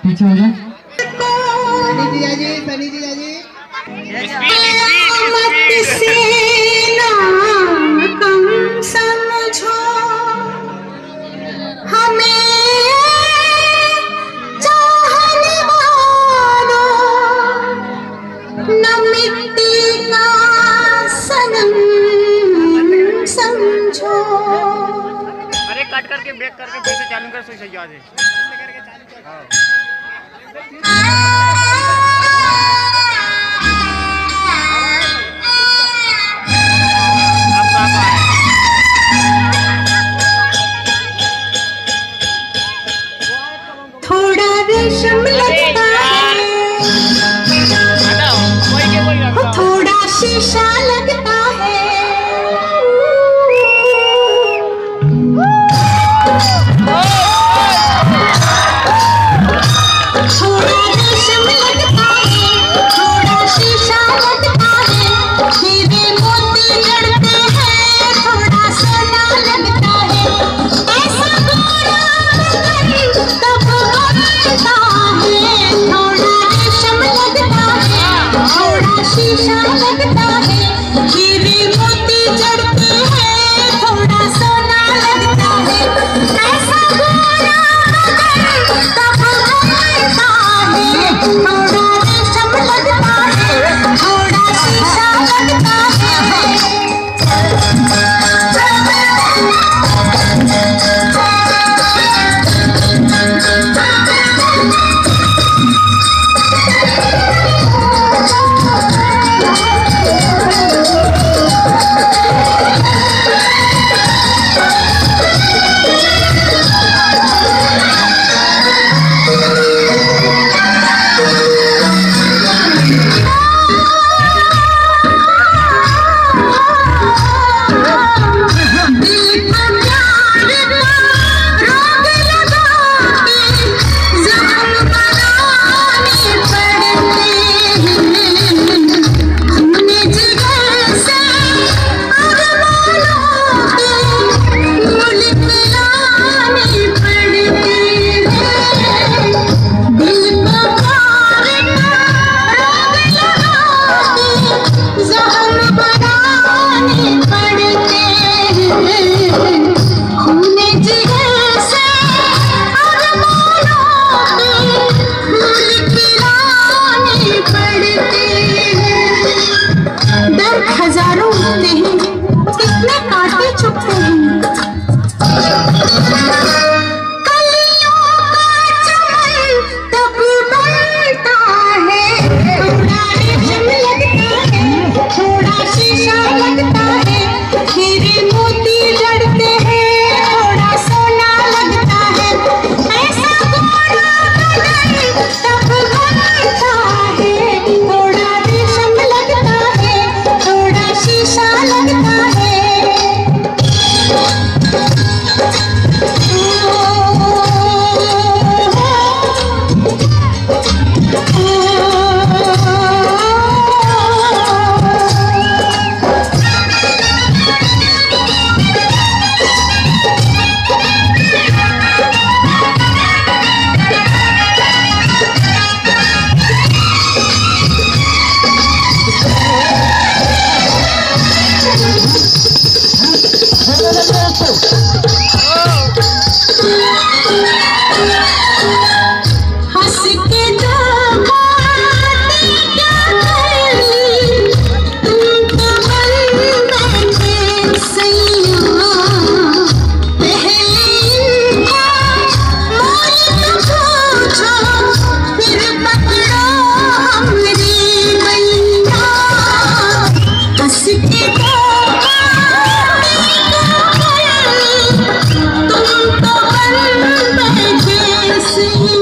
पीछे हो जाए। अरे कट करके ब्रेक करके फिर से चालू कर, सही याद है। थोड़ा रेशम लगता है, थोड़ा शीशा लगता है, थोड़ा रेशम लगता है, थोड़ा शीशा लगता है, हीरे मोती जड़ते हैं, थोड़ा सोना लगता है, ऐसा गोरा तब बनता है, थोड़ा रेशम लगता है, थोड़ा शीशा लगता है, हीरे मोती जड़ते हैं, थोड़ा सोना लगता है, ऐसा गोरा तब बनता है, थोड़ा रेशम लगता है, थोड़ा शीशा लगता है। हजारों होते हैं, कितने कांटे चुभते हैं, कलियों का चमन तब बनता है, थोड़ा रेशम लगता है, थोड़ा शीशा लगता है, हीरे मोती जड़ते हैं, थोड़ा सोना लगता है, ऐसा गोरा तब बनता है, थोड़ा रेशम लगता है, थोड़ा शीशा लगता है। हंस के दो बातें क्या कर ली, तुम तो बन बैठे सैया, पहले इनका मोल तो पूछो, फिर पकड़ो हमरी मैया, हंस के दो बातें क्या कर ली, तुम तो बन बैठे सैया।